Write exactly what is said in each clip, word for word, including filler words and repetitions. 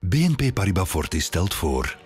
B N P Paribas Fortis stelt voor.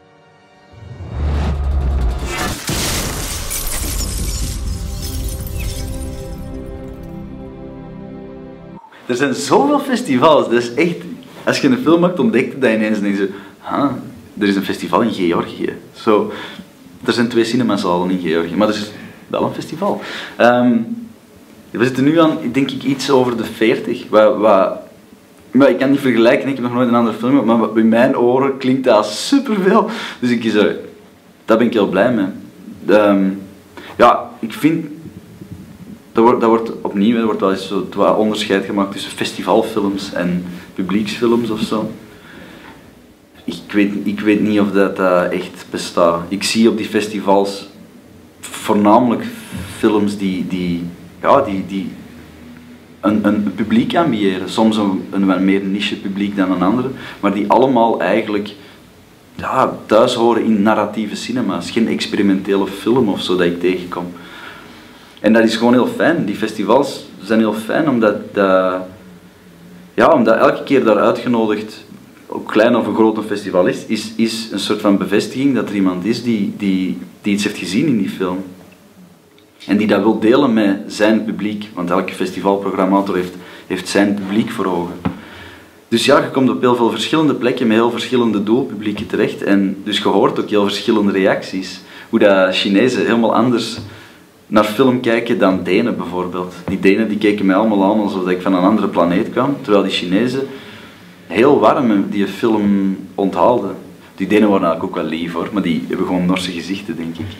Er zijn zoveel festivals, dat is echt... Als je een film maakt, ontdekt je dat ineens en denk je... Ah, er is een festival in Georgië. Zo, er zijn twee cinemazalen in Georgië, maar er is wel een festival. Um, we zitten nu aan, denk ik, iets over de veertig. Wat, wat, maar ik kan niet vergelijken, ik heb nog nooit een andere film gemaakt, maar bij mijn oren klinkt dat superveel. Dus ik zeg, daar ben ik heel blij mee. Um, ja, ik vind... Dat wordt, dat wordt opnieuw, er wordt wel eens zo wat onderscheid gemaakt tussen festivalfilms en publieksfilms of zo. Ik weet, ik weet niet of dat uh, echt bestaat. Ik zie op die festivals voornamelijk films die, die, ja, die, die een, een publiek ambiëren. Soms een, een wat meer niche publiek dan een andere, maar die allemaal eigenlijk ja, thuis horen in narratieve cinema's. Geen experimentele film of zo dat ik tegenkom. En dat is gewoon heel fijn. Die festivals zijn heel fijn omdat, dat, ja, omdat elke keer daar uitgenodigd, op klein of een groot festival is, is, is een soort van bevestiging dat er iemand is die, die, die iets heeft gezien in die film. En die dat wil delen met zijn publiek, want elke festivalprogrammator heeft, heeft zijn publiek voor ogen. Dus ja, je komt op heel veel verschillende plekken met heel verschillende doelpublieken terecht. En dus je hoort ook heel verschillende reacties. Hoe dat Chinezen helemaal anders naar film kijken dan Denen bijvoorbeeld. Die Denen die keken mij allemaal aan alsof ik van een andere planeet kwam, terwijl die Chinezen heel warm die film onthaalden. Die Denen waren eigenlijk ook wel lief hoor, maar die hebben gewoon Norse gezichten, denk ik.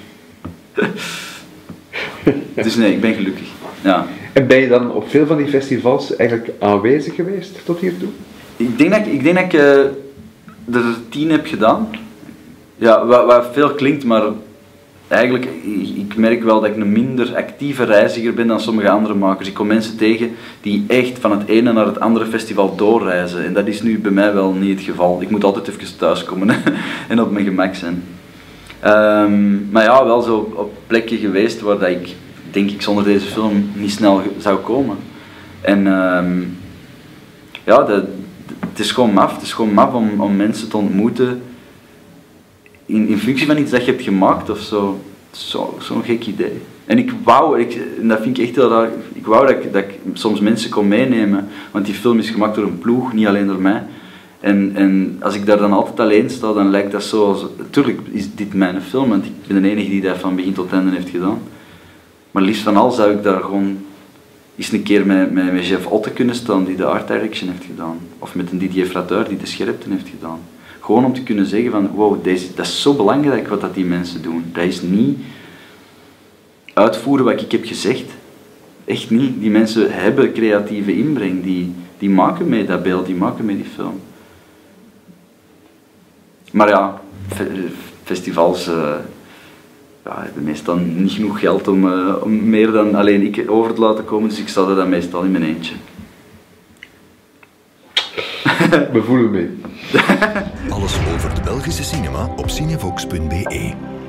Dus nee, ik ben gelukkig. Ja. En ben je dan op veel van die festivals eigenlijk aanwezig geweest tot hiertoe? Ik denk dat ik, ik, denk dat ik uh, er tien heb gedaan. Ja, wat, wat veel klinkt, maar eigenlijk, ik merk wel dat ik een minder actieve reiziger ben dan sommige andere makers. Ik kom mensen tegen die echt van het ene naar het andere festival doorreizen. En dat is nu bij mij wel niet het geval. Ik moet altijd even thuiskomen en op mijn gemak zijn. Um, maar ja, wel zo op plekken geweest waar dat ik, denk ik, zonder deze film niet snel zou komen. En um, ja, de, de, het is gewoon maf. Het is gewoon maf om, om mensen te ontmoeten In, in functie van iets dat je hebt gemaakt of zo. Zo'n zo gek idee. En ik wou, ik, en dat vind ik echt heel raar, ik wou dat ik, dat ik soms mensen kon meenemen, want die film is gemaakt door een ploeg, niet alleen door mij. En, en als ik daar dan altijd alleen sta, dan lijkt dat zo als... Tuurlijk is dit mijn film, want ik ben de enige die dat van begin tot einde heeft gedaan. Maar liefst van al zou ik daar gewoon eens een keer met, met, met Jeff Otte kunnen staan, die de art direction heeft gedaan. Of met een Didier Frateur, die de scherpte heeft gedaan. Gewoon om te kunnen zeggen van, wow, deze, dat is zo belangrijk wat dat die mensen doen. Dat is niet uitvoeren wat ik heb gezegd. Echt niet. Die mensen hebben creatieve inbreng. Die, die maken mee dat beeld, die maken mee die film. Maar ja, festivals uh, ja, hebben meestal niet genoeg geld om, uh, om meer dan alleen ik over te laten komen. Dus ik sta er dan meestal in mijn eentje. We voelen mee. Alles over de Belgische cinema op cinevox punt be.